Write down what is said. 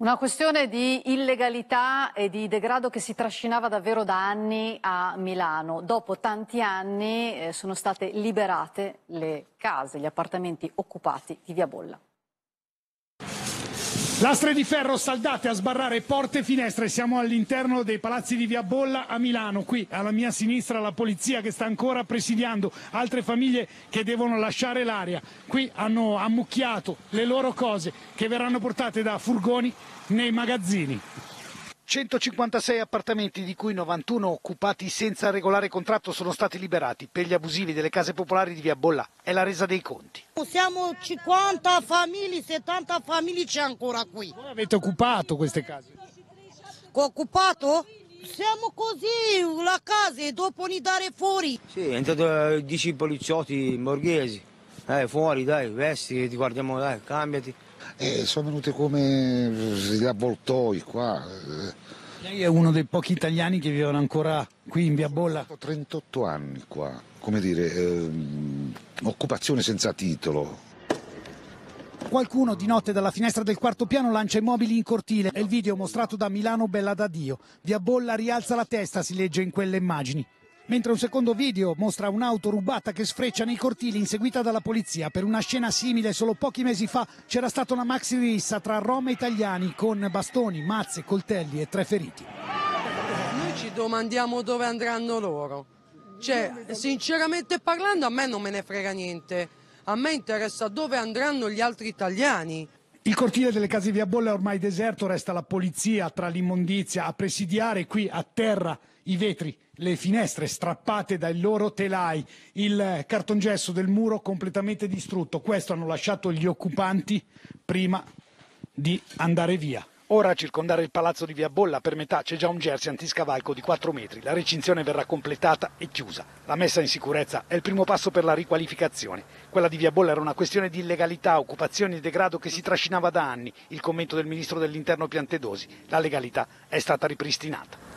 Una questione di illegalità e di degrado che si trascinava davvero da anni a Milano. Dopo tanti anni sono state liberate le case, gli appartamenti occupati di Via Bolla. Lastre di ferro saldate a sbarrare porte e finestre. Siamo all'interno dei palazzi di Via Bolla a Milano. Qui alla mia sinistra la polizia che sta ancora presidiando, altre famiglie che devono lasciare l'area. Qui hanno ammucchiato le loro cose che verranno portate da furgoni nei magazzini. 156 appartamenti, di cui 91 occupati senza regolare contratto, sono stati liberati per gli abusivi delle case popolari di Via Bolla. È la resa dei conti. Siamo 50 famiglie, 70 famiglie c'è ancora qui. Voi avete occupato queste case? Occupato? Siamo così, la casa e dopo ni dare fuori. Sì, è entrato 10 poliziotti borghesi. Fuori, dai, vesti, ti guardiamo, dai, cambiati. Sono venuti come gli avvoltoi qua. Lei è uno dei pochi italiani che vivono ancora qui in Via Bolla? Ho 38 anni qua, come dire, occupazione senza titolo. Qualcuno di notte dalla finestra del quarto piano lancia i mobili in cortile. È il video mostrato da Milano Bella da Dio. Via Bolla rialza la testa, si legge in quelle immagini. Mentre un secondo video mostra un'auto rubata che sfreccia nei cortili inseguita dalla polizia. Per una scena simile solo pochi mesi fa c'era stata una maxi rissa tra rom e italiani con bastoni, mazze, coltelli e 3 feriti. Noi ci domandiamo dove andranno loro. Cioè, sinceramente parlando, a me non me ne frega niente. A me interessa dove andranno gli altri italiani. Il cortile delle case di Via Bolla è ormai deserto, resta la polizia tra l'immondizia a presidiare. Qui a terra i vetri, le finestre strappate dai loro telai, il cartongesso del muro completamente distrutto. Questo hanno lasciato gli occupanti prima di andare via. Ora a circondare il palazzo di Via Bolla per metà c'è già un jersey antiscavalco di 4 metri. La recinzione verrà completata e chiusa. La messa in sicurezza è il primo passo per la riqualificazione. Quella di Via Bolla era una questione di illegalità, occupazioni e degrado che si trascinava da anni. Il commento del ministro dell'Interno Piantedosi: la legalità è stata ripristinata.